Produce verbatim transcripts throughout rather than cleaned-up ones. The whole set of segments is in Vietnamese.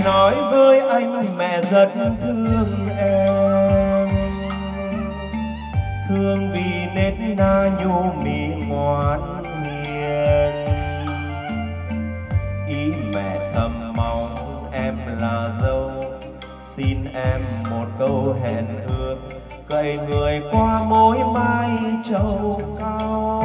nói với anh mẹ rất thương em, thương vì nết na nhu mì ngoan hiền. Ý mẹ thầm mong em là dâu, xin em một câu hẹn ước, cậy người qua mối mai châu cao.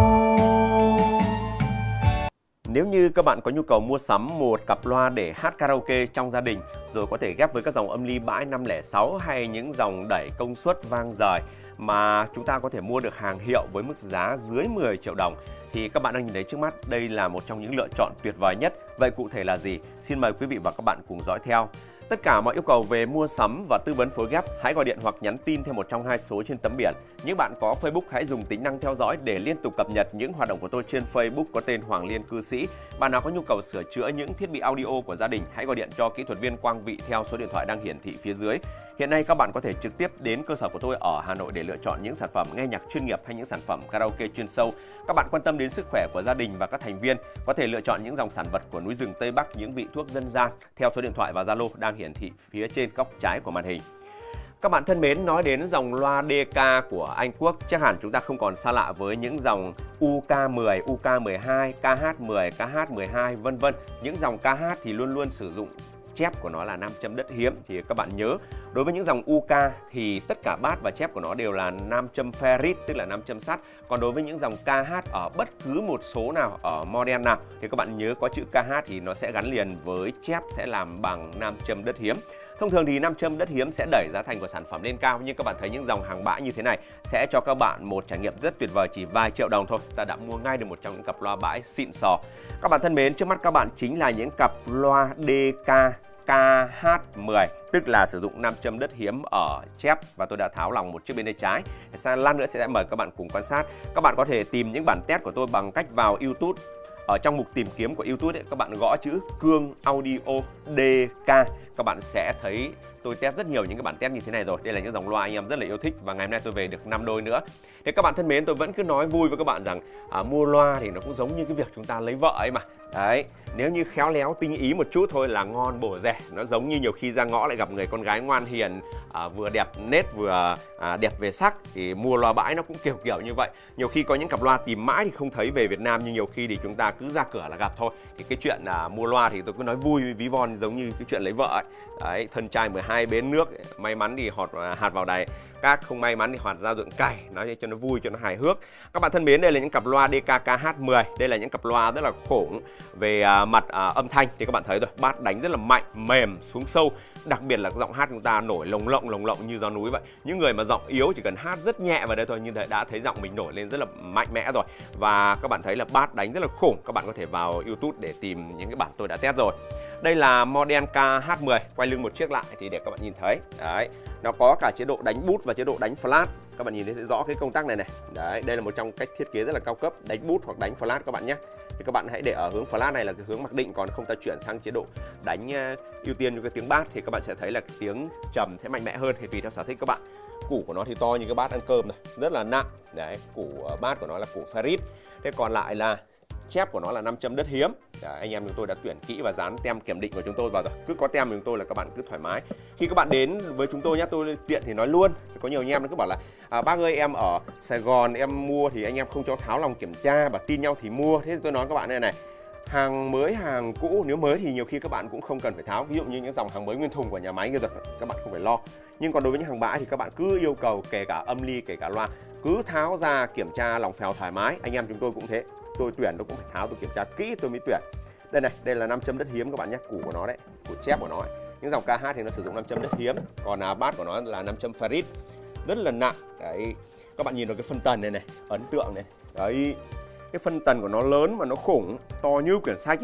Nếu như các bạn có nhu cầu mua sắm một cặp loa để hát karaoke trong gia đình, rồi có thể ghép với các dòng âm ly bãi năm không sáu hay những dòng đẩy công suất vang dời mà chúng ta có thể mua được hàng hiệu với mức giá dưới mười triệu đồng, thì các bạn đang nhìn thấy trước mắt đây là một trong những lựa chọn tuyệt vời nhất. Vậy cụ thể là gì? Xin mời quý vị và các bạn cùng dõi theo. Tất cả mọi yêu cầu về mua sắm và tư vấn phối ghép, hãy gọi điện hoặc nhắn tin theo một trong hai số trên tấm biển. Những bạn có Facebook hãy dùng tính năng theo dõi để liên tục cập nhật những hoạt động của tôi trên Facebook có tên Hoàng Liên Cư Sĩ. Bạn nào có nhu cầu sửa chữa những thiết bị audio của gia đình, hãy gọi điện cho kỹ thuật viên Quang Vị theo số điện thoại đang hiển thị phía dưới. Hiện nay các bạn có thể trực tiếp đến cơ sở của tôi ở Hà Nội để lựa chọn những sản phẩm nghe nhạc chuyên nghiệp hay những sản phẩm karaoke chuyên sâu. Các bạn quan tâm đến sức khỏe của gia đình và các thành viên có thể lựa chọn những dòng sản vật của núi rừng Tây Bắc, những vị thuốc dân gian theo số điện thoại và Zalo đang hiển thị phía trên góc trái của màn hình. Các bạn thân mến, nói đến dòng loa đê ca của Anh Quốc, chắc hẳn chúng ta không còn xa lạ với những dòng U K mười, U K mười hai, K H mười, K H mười hai vân vân. Những dòng ca hát thì luôn luôn sử dụng chép của nó là nam châm đất hiếm. Thì các bạn nhớ, đối với những dòng u ca thì tất cả bát và chép của nó đều là nam châm ferrit, tức là nam châm sắt. Còn đối với những dòng ca hát ở bất cứ một số nào, ở model nào, thì các bạn nhớ có chữ ca hát thì nó sẽ gắn liền với chép sẽ làm bằng nam châm đất hiếm. Thông thường thì nam châm đất hiếm sẽ đẩy giá thành của sản phẩm lên cao, nhưng các bạn thấy những dòng hàng bãi như thế này sẽ cho các bạn một trải nghiệm rất tuyệt vời, chỉ vài triệu đồng thôi ta đã mua ngay được một trong những cặp loa bãi xịn sò. Các bạn thân mến, trước mắt các bạn chính là những cặp loa đê ca K H mười, tức là sử dụng nam châm đất hiếm ở chép, và tôi đã tháo lòng một chiếc bên tay trái. Sang lát nữa sẽ mời các bạn cùng quan sát. Các bạn có thể tìm những bản test của tôi bằng cách vào YouTube. Ở trong mục tìm kiếm của YouTube ấy, các bạn gõ chữ Cương Audio đê ca, các bạn sẽ thấy tôi test rất nhiều những cái bản test như thế này rồi. Đây là những dòng loa anh em rất là yêu thích và ngày hôm nay tôi về được năm đôi nữa. Thế các bạn thân mến, tôi vẫn cứ nói vui với các bạn rằng à, mua loa thì nó cũng giống như cái việc chúng ta lấy vợ ấy mà. Đấy, nếu như khéo léo tinh ý một chút thôi là ngon bổ rẻ. Nó giống như nhiều khi ra ngõ lại gặp người con gái ngoan hiền, à, vừa đẹp nết vừa à, đẹp về sắc, thì mua loa bãi nó cũng kiểu kiểu như vậy. Nhiều khi có những cặp loa tìm mãi thì không thấy về Việt Nam, nhưng nhiều khi thì chúng ta cứ ra cửa là gặp thôi. Thì cái chuyện à, mua loa thì tôi cứ nói vui ví von giống như cái chuyện lấy vợ ấy. Đấy, thân trai mười hai bến nước, may mắn thì họt hạt vào đài, các không may mắn thì hoạt ra ruộng cày, nói cho nó vui, cho nó hài hước. Các bạn thân mến, đây là những cặp loa đê ca K H mười. Đây là những cặp loa rất là khủng về à, mặt à, âm thanh. Thì các bạn thấy rồi, bát đánh rất là mạnh, mềm, xuống sâu. Đặc biệt là giọng hát chúng ta nổi lồng lộng lồng lộng như gió núi vậy. Những người mà giọng yếu chỉ cần hát rất nhẹ vào đây thôi, như thế đã thấy giọng mình nổi lên rất là mạnh mẽ rồi. Và các bạn thấy là bát đánh rất là khủng. Các bạn có thể vào YouTube để tìm những cái bản tôi đã test rồi. Đây là model K H mười, quay lưng một chiếc lại thì để các bạn nhìn thấy. Đấy, nó có cả chế độ đánh bút và chế độ đánh flat. Các bạn nhìn thấy rõ cái công tắc này này. Đấy, đây là một trong cách thiết kế rất là cao cấp, đánh bút hoặc đánh flat các bạn nhé. Thì các bạn hãy để ở hướng flat này là cái hướng mặc định, còn không ta chuyển sang chế độ đánh uh, ưu tiên cho cái tiếng bass thì các bạn sẽ thấy là cái tiếng trầm sẽ mạnh mẽ hơn, thì tùy theo sở thích các bạn. Củ của nó thì to như cái bát ăn cơm này, rất là nặng. Đấy, củ uh, bass của nó là củ ferrit. Thế còn lại là chép của nó là nam châm đất hiếm. Đấy, anh em chúng tôi đã tuyển kỹ và dán tem kiểm định của chúng tôi vào rồi. Cứ có tem của chúng tôi là các bạn cứ thoải mái. Khi các bạn đến với chúng tôi nhé, tôi tiện thì nói luôn. Có nhiều anh em nó cứ bảo là à, bác ơi em ở Sài Gòn em mua thì anh em không cho tháo lòng kiểm tra và tin nhau thì mua. Thế thì tôi nói các bạn đây này, hàng mới hàng cũ, nếu mới thì nhiều khi các bạn cũng không cần phải tháo. Ví dụ như những dòng hàng mới nguyên thùng của nhà máy kia rồi, các bạn không phải lo. Nhưng còn đối với những hàng bãi thì các bạn cứ yêu cầu, kể cả âm ly, kể cả loa, cứ tháo ra kiểm tra lòng phèo thoải mái. Anh em chúng tôi cũng thế, tôi tuyển tôi cũng phải tháo, tôi kiểm tra kỹ tôi mới tuyển. Đây này, đây là nam châm đất hiếm các bạn nhé, củ của nó đấy, củ chép của nó ấy. Những dòng ca hát thì nó sử dụng nam châm đất hiếm, còn à, bát của nó là nam châm ferrit, rất là nặng. Đấy, các bạn nhìn vào cái phân tần này này, ấn tượng này. Đấy, cái phân tần của nó lớn mà nó khủng, to như quyển sách ấy.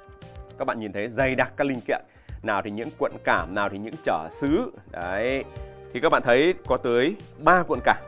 Các bạn nhìn thấy dày đặc các linh kiện, nào thì những cuộn cảm, nào thì những trở xứ. Đấy, thì các bạn thấy có tới ba cuộn cảm,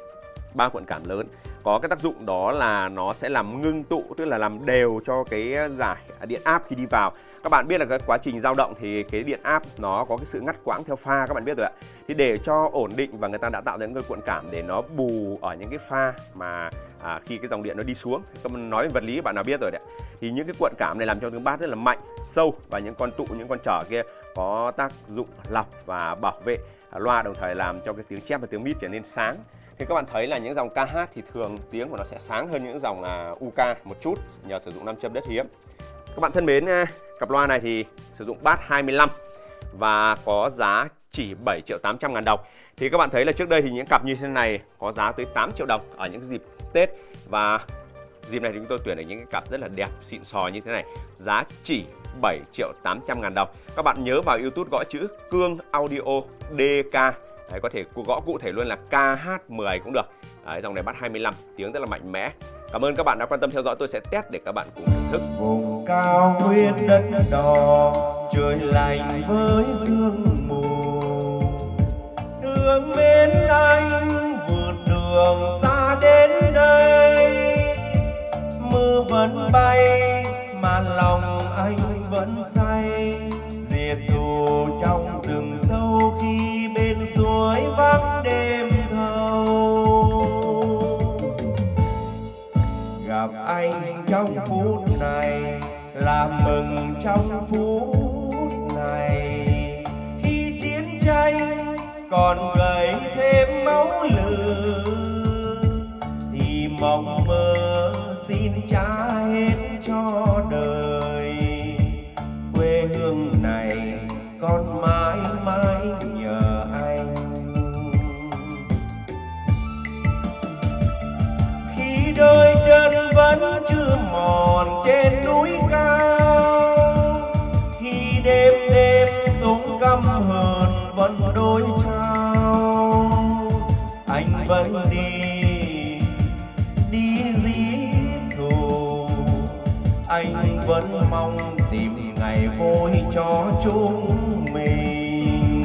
ba cuộn cảm lớn. Có cái tác dụng đó là nó sẽ làm ngưng tụ, tức là làm đều cho cái giải điện áp khi đi vào. Các bạn biết là cái quá trình dao động thì cái điện áp nó có cái sự ngắt quãng theo pha, các bạn biết rồi ạ. Thì để cho ổn định và người ta đã tạo ra những cái cuộn cảm để nó bù ở những cái pha mà à, khi cái dòng điện nó đi xuống. Các bạn nói vật lý bạn nào biết rồi đấy. Thì những cái cuộn cảm này làm cho tiếng bass rất là mạnh, sâu, và những con tụ, những con trở kia có tác dụng lọc và bảo vệ à, loa, đồng thời làm cho cái tiếng chép và tiếng mid trở nên sáng. Thì các bạn thấy là những dòng ca hát thì thường tiếng của nó sẽ sáng hơn những dòng à, u ca một chút nhờ sử dụng nam châm đất hiếm. Các bạn thân mến, cặp loa này thì sử dụng bass hai mươi lăm và có giá chỉ bảy triệu tám trăm ngàn đồng. Thì các bạn thấy là trước đây thì những cặp như thế này có giá tới tám triệu đồng ở những dịp Tết, và dịp này thì chúng tôi tuyển được những cái cặp rất là đẹp, xịn sò như thế này, giá chỉ bảy triệu tám trăm ngàn đồng. Các bạn nhớ vào YouTube gõ chữ Cương Audio đê ca. Đấy, có thể gõ cụ thể luôn là ca hát mười cũng được. Đấy, dòng này bass hai mươi lăm, tiếng rất là mạnh mẽ. Cảm ơn các bạn đã quan tâm theo dõi, tôi sẽ test để các bạn cùng thưởng thức. Vùng cao nguyên đất đỏ, trời lạnh với sương mù, thương mến anh vượt đường xa đến đây. Mưa vẫn bay mà lòng anh vẫn say, diệt thù trong rừng sâu khi bên suối vắng đêm thâu. Gặp anh trong phút này là mừng trong phút này, khi chiến tranh còn gầy thêm máu lửa thì mộng mơ xin trả hết cho đời. Quê hương này con mãi mãi nhờ anh. Khi đôi chân vẫn chưa mòn trên núi cao, khi đêm đêm súng căm hờn vẫn đôi trao, anh vẫn đi đi giết thù. Anh vẫn mong tìm ngày vui cho chúng mình.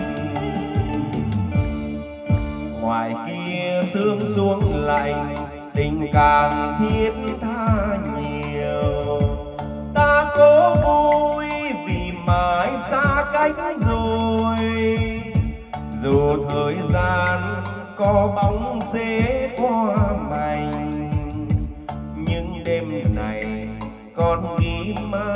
Ngoài kia sương xuống lạnh, tình càng thiết tha nhiều. Ta cố vui vì mãi xa cách rồi, dù thời gian có bóng xế qua mành, nhưng đêm này con nghĩ mãi